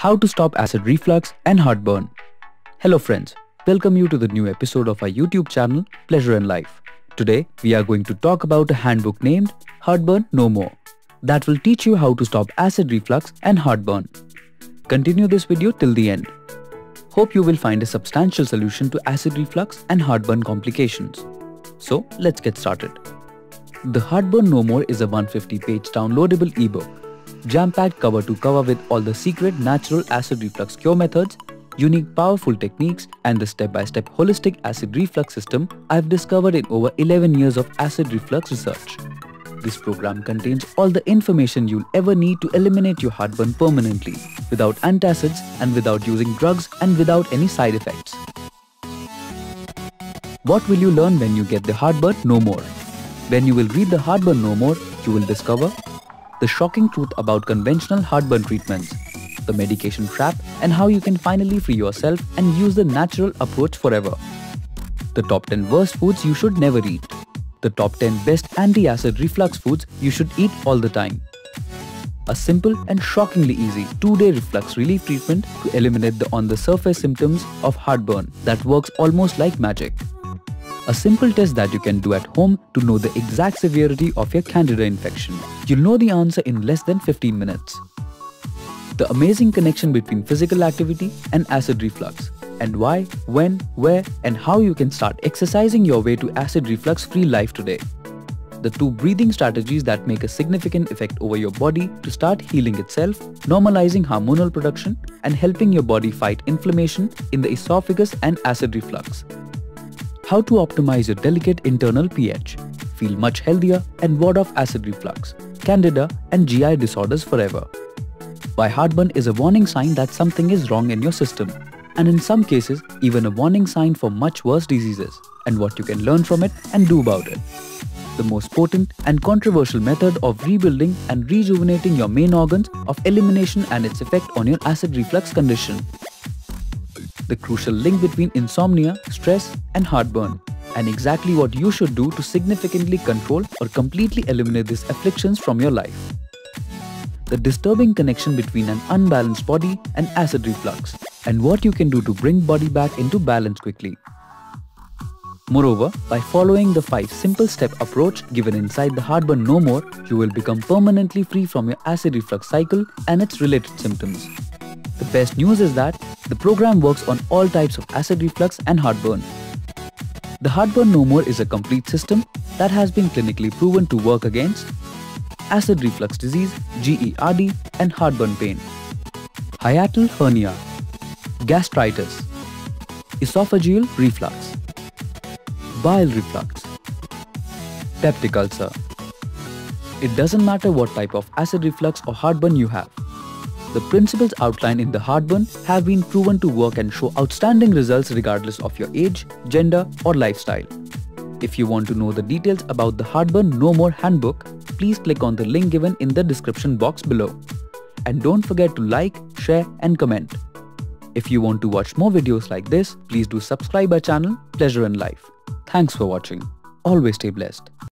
How to stop acid reflux and heartburn. Hello friends, welcome you to the new episode of our YouTube channel Pleasure and Life. Today we are going to talk about a handbook named Heartburn No More that will teach you how to stop acid reflux and heartburn. Continue this video till the end. Hope you will find a substantial solution to acid reflux and heartburn complications. So let's get started. The Heartburn No More is a 150-page downloadable ebook, jam-packed cover to cover with all the secret natural acid reflux cure methods, unique powerful techniques, and the step-by-step holistic acid reflux system I've discovered in over 11 years of acid reflux research. This program contains all the information you'll ever need to eliminate your heartburn permanently, without antacids and without using drugs and without any side effects. What will you learn when you get the Heartburn No More? When you will read the Heartburn No More, you will discover the shocking truth about conventional heartburn treatments, the medication trap and how you can finally free yourself and use the natural approach forever, the top 10 worst foods you should never eat, the top 10 best anti-acid reflux foods you should eat all the time, a simple and shockingly easy 2-day reflux relief treatment to eliminate the on-the-surface symptoms of heartburn that works almost like magic, a simple test that you can do at home to know the exact severity of your candida infection. You'll know the answer in less than 15 minutes. The amazing connection between physical activity and acid reflux, and why, when, where, and how you can start exercising your way to acid reflux-free life today. The 2 breathing strategies that make a significant effect over your body to start healing itself, normalizing hormonal production, and helping your body fight inflammation in the esophagus and acid reflux. How to optimize your delicate internal pH, feel much healthier, and ward off acid reflux, candida, and GI disorders forever. Why heartburn is a warning sign that something is wrong in your system, and in some cases even a warning sign for much worse diseases, and what you can learn from it and do about it. The most potent and controversial method of rebuilding and rejuvenating your main organs of elimination and its effect on your acid reflux condition. The crucial link between insomnia, stress, and heartburn, and exactly what you should do to significantly control or completely eliminate these afflictions from your life. The disturbing connection between an unbalanced body and acid reflux, and what you can do to bring body back into balance quickly. Moreover, by following the 5 simple step approach given inside the Heartburn No More, you will become permanently free from your acid reflux cycle and its related symptoms. The best news is that the program works on all types of acid reflux and heartburn. The Heartburn No More is a complete system that has been clinically proven to work against acid reflux disease, GERD, and heartburn pain, hiatal hernia, gastritis, esophageal reflux, bile reflux, peptic ulcer. It doesn't matter what type of acid reflux or heartburn you have. The principles outlined in the Heartburn have been proven to work and show outstanding results regardless of your age, gender, or lifestyle. If you want to know the details about the Heartburn No More handbook, please click on the link given in the description box below. And don't forget to like, share, and comment. If you want to watch more videos like this, please do subscribe our channel Pleasure and Life. Thanks for watching. Always stay blessed.